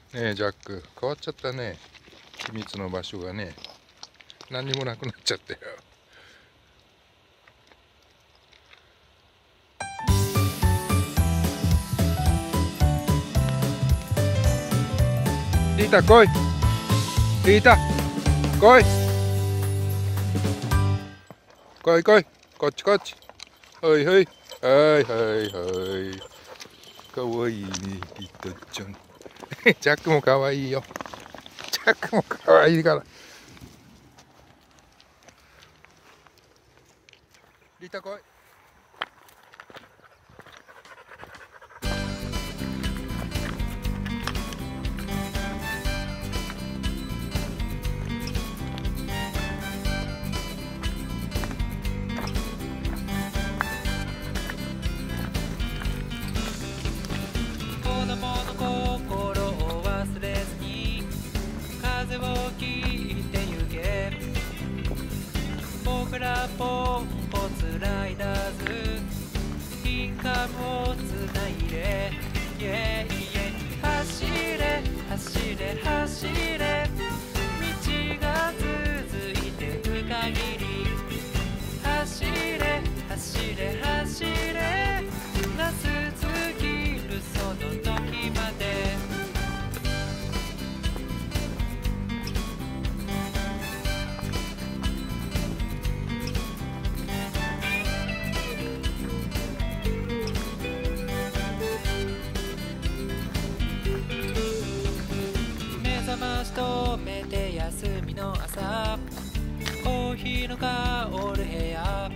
ねえジャック、変わっちゃったね。秘密の場所がね、何にもなくなっちゃったよ。リータ来い、リータ来い、来い来い、こっちこっち、はいはいはいはいはい、かわいいねリータちゃん。ジャックもかわいいよ。ジャックもかわいいから。リータ来い。 子供の心を忘れずに風を切ってゆけ。僕らポンコツライダーズインカムをつないで、イエイイエイ、走れ走れ走れ、道が続いてく限り走れ走れ走れ、なす尽きるその時まで。目覚まし止めて休みの朝、コーヒーの香る部屋、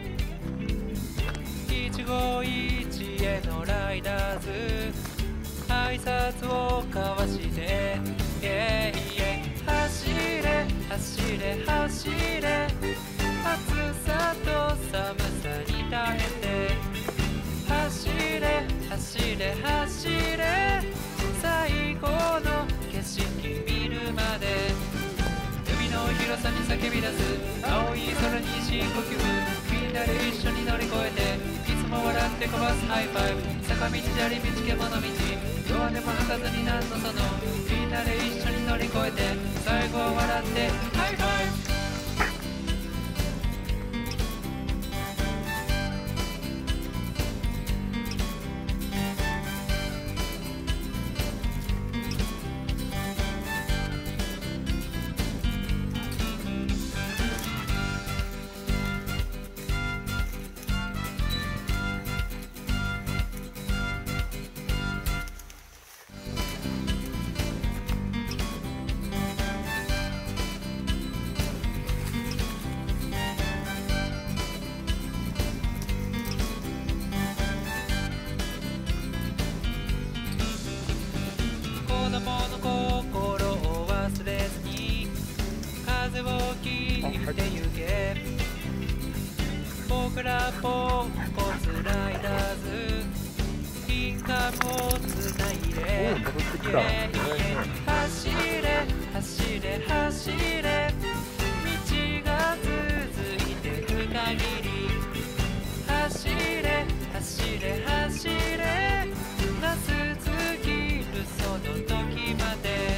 一期一会のライダーズ挨拶を交わして、イエイイエイ、走れ走れ走れ、暑さと寒さに耐えて走れ走れ走れ、最高の景色見るまで。海の広さに叫び出す青い空に深呼吸、みんなで一緒に乗り越えて、いつも笑ってこばすハイファイブ、坂道砂利道獣道、弱音も吐かずに何のその、みんなで一緒に乗り越えて、最後は笑ってハイファイブ。子供の心を忘れずに風を切ってゆけ。僕らポンコツライダーズインカムをつないで、イエイイエイ、走れ走れ走れ、道が続いてく限り走れ走れ走れ、なす尽きるその時まで。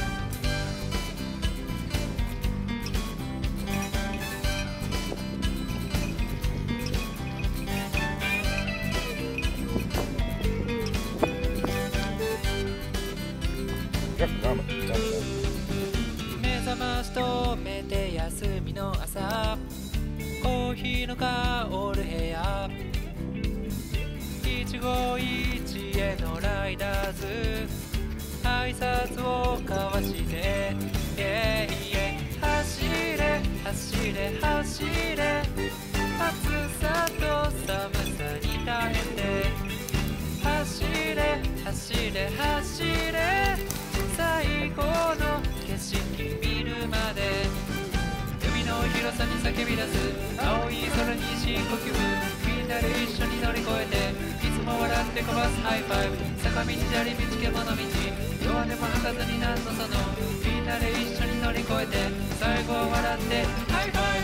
ジャック頑張ってジャッ目覚まし止めて休みの朝、コーヒーの香る部屋、一期一会のライダーズ挨拶を交わして、イエイイエイ、走れ走れ走れ、暑さと寒さに耐えて走れ走れ走れ、最高の景色見るまで。海の広さに叫び出す青い空に深呼吸、みんなで一緒に乗り越えて、いつも笑ってこばすハイファイブ、坂道砂利道獣道、弱音も吐かずに何のその、みんなで一緒に乗り越えて、最後は笑ってハイファイ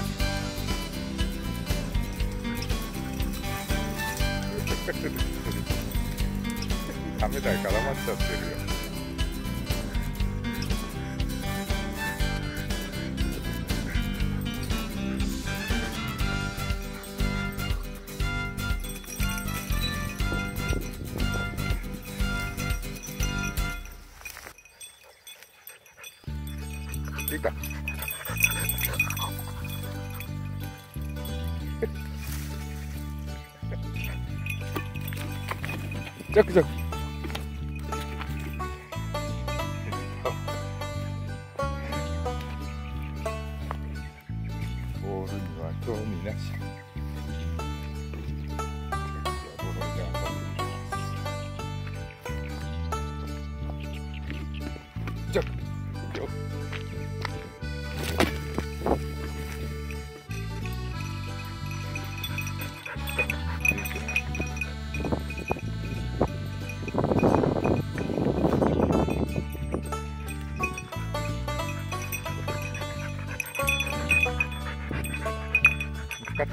ブ。 カメラに絡まっちゃってるよ。 た。ジャックジャック。ボールには興味なし。ジャック。よっ。見つかった？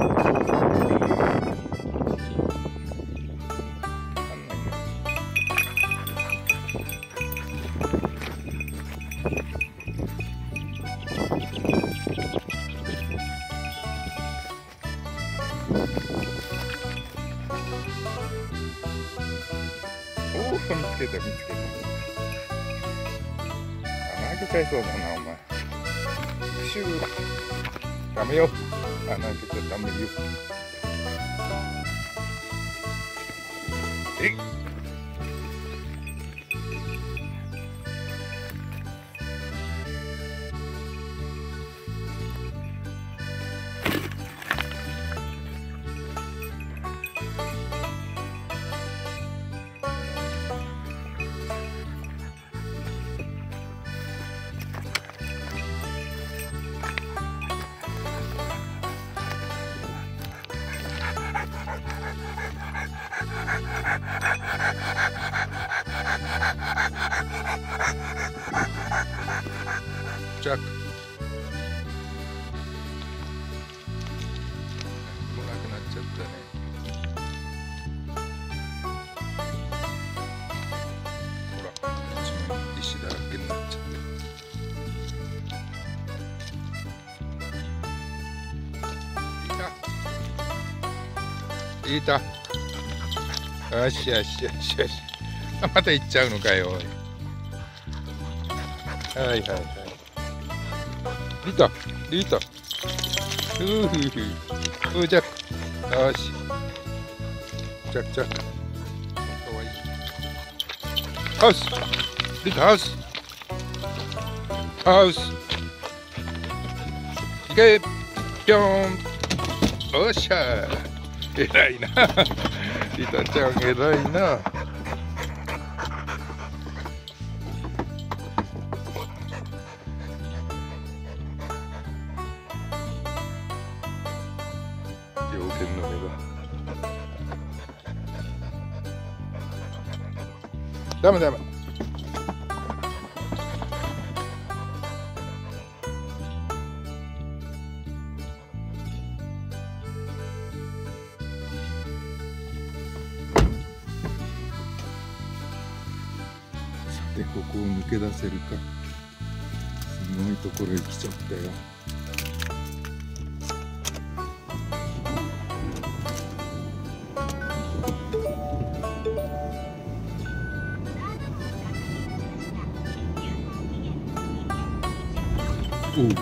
おお、見つけた見つけた。投げちゃいそうだなお前。シュー。ダメよ。投げちゃダメよ。えっ。ジャック。もうなくなっちゃったね。ほら、一面石だらけになっちゃった。いた。よしよしよしよし。あ、また行っちゃうのかよ。はいはいはい。いた、いた。ふうふうふう。ジャック。よし。ジャックジャック。かわいい。ハウス。いた、ハウス。ハウス。いけ。ぴょん。おっしゃ。えらいな。リタちゃんえらいな。両天の目が。ダメダメ。でここを抜け出せるか。すごいところへ来ちゃったよ。おう。